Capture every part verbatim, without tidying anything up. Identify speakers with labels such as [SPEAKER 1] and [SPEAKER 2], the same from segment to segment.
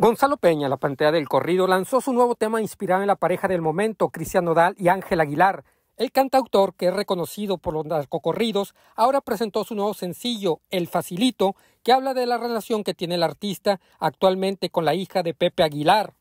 [SPEAKER 1] Gonzalo Peña, la pantalla del corrido, lanzó su nuevo tema inspirado en la pareja del momento, Cristian Nodal y Ángel Aguilar. El cantautor, que es reconocido por los narcocorridos, ahora presentó su nuevo sencillo, El Facilito, que habla de la relación que tiene el artista actualmente con la hija de Pepe Aguilar.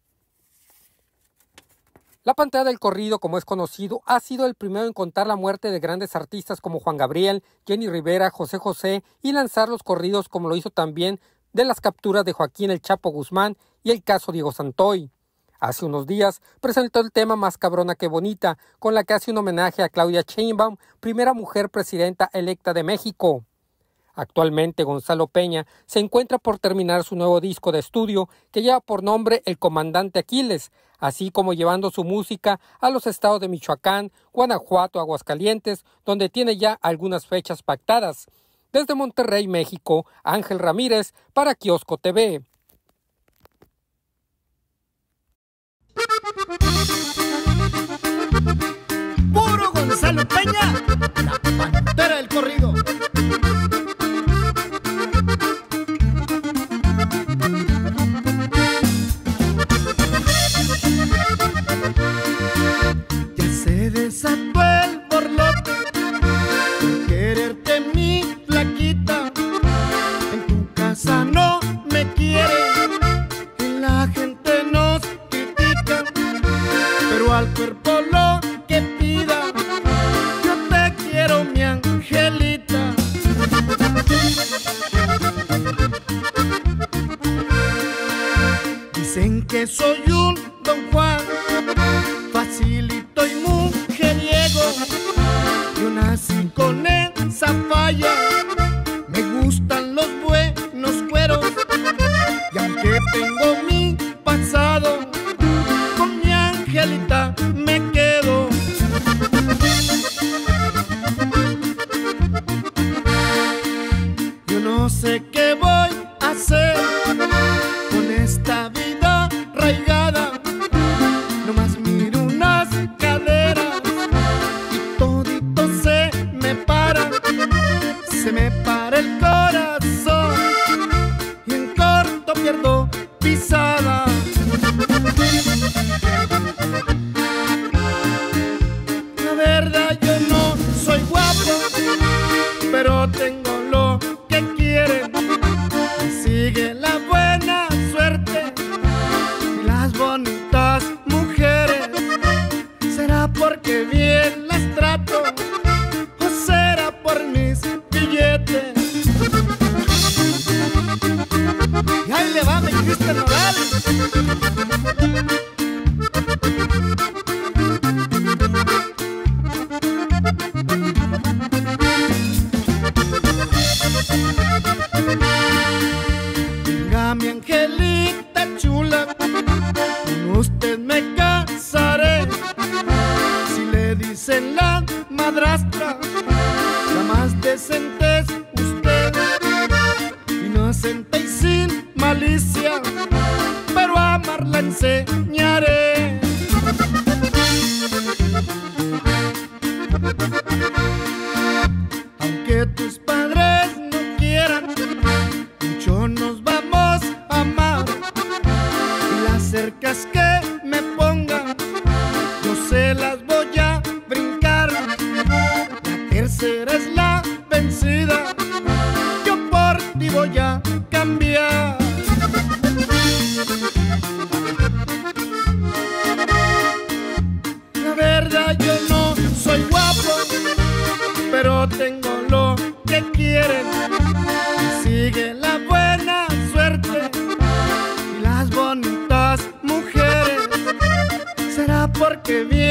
[SPEAKER 1] La pantalla del corrido, como es conocido, ha sido el primero en contar la muerte de grandes artistas como Juan Gabriel, Jenny Rivera, José José y lanzar los corridos como lo hizo también de las capturas de Joaquín El Chapo Guzmán y el caso Diego Santoy. Hace unos días presentó el tema Más cabrona que bonita, con la que hace un homenaje a Claudia Sheinbaum, primera mujer presidenta electa de México. Actualmente Gonzalo Peña se encuentra por terminar su nuevo disco de estudio que lleva por nombre El Comandante Aquiles, así como llevando su música a los estados de Michoacán, Guanajuato, Aguascalientes, donde tiene ya algunas fechas pactadas. Desde Monterrey, México, Ángel Ramírez para Kiosco T V.
[SPEAKER 2] Puro Gonzalo Peña, la pantera del corrido. Ya se desató el borlote por quererte, mi flaquita. En tu casa no me quiere y la gente nos critica, pero al cuerpo lo que pida, yo te quiero, mi angelita. Dicen que soy un Don Juan, facilito y mujeriego. Yo nací con esa falla, me gustan los buenos cueros. Y aunque tengo mi pasado, con mi angelita me quedo. Yo no sé qué voy a hacer con esta vida raigada. Nomás miro unas caderas y todito se me para. Se me para el corazón y en corto pierdo pisada. La verdad yo no soy guapo, pero tengo lo que quieren. Me sigue la buena suerte y las bonitas mujeres. ¿Será porque bien las trato o será por mis billetes? Y ahí le va mi Cristian Nodal. Venga mi angelita chula, con usted me casaré. Si le dicen la madrastra, la más decente es usted. Inocente y sin malicia, pero a amarla enseñaré. Aunque tus padres no quieran, mucho nos vamos a amar. Y las cercas que me pongan, yo se las voy a brincar. La tercera es la vencida, yo por ti voy a cambiar. La verdad yo no soy guapo, pero tengo lo que quieren. Me sigue la buena suerte y las bonitas mujeres. ¿Será porque bien